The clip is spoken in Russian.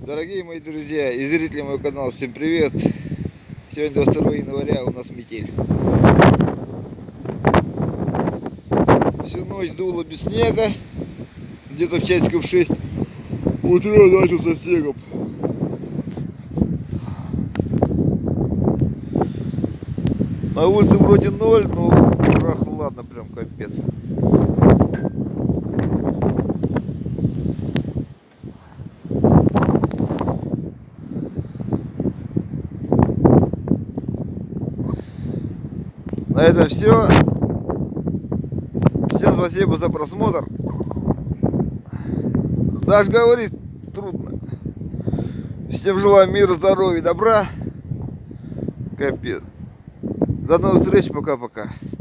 Дорогие мои друзья и зрители моего канала, всем привет! Сегодня 22 января, у нас метель. Всю ночь дуло без снега, где-то в часиков 6 утра начал со снегом. На улице вроде 0, но прохладно, прям капец. На этом все. Всем спасибо за просмотр. Даже говорить трудно. Всем желаю мира, здоровья, добра. Капец. До новых встреч, пока-пока.